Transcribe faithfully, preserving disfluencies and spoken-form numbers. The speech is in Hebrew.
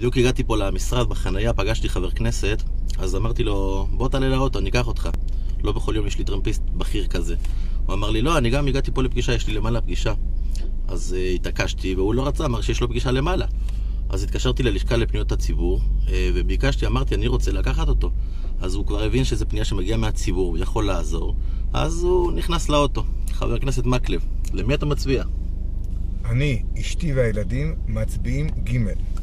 בדיוק הגעתי פה למשרד, בחנייה, פגשתי חבר כנסת, אז אמרתי לו, בוא תעלה לאוטו, אני אקח אותך. לא בכל יום יש לי טרמפיסט בכיר כזה. הוא אמר לי, לא, אני גם הגעתי פה לפגישה, יש לי למעלה פגישה. אז uh, התעקשתי, והוא לא רצה, אמר שיש לו פגישה למעלה. אז התקשרתי ללשכה לפניות הציבור, uh, וביקשתי, אמרתי, אני רוצה לקחת אותו. אז הוא כבר הבין שזו פנייה שמגיעה מהציבור, הוא יכול לעזור. אז הוא נכנס לאוטו. חבר כנסת מקלב, למי אתה מצביע? אני, אשתי והילדים מצביעים ג'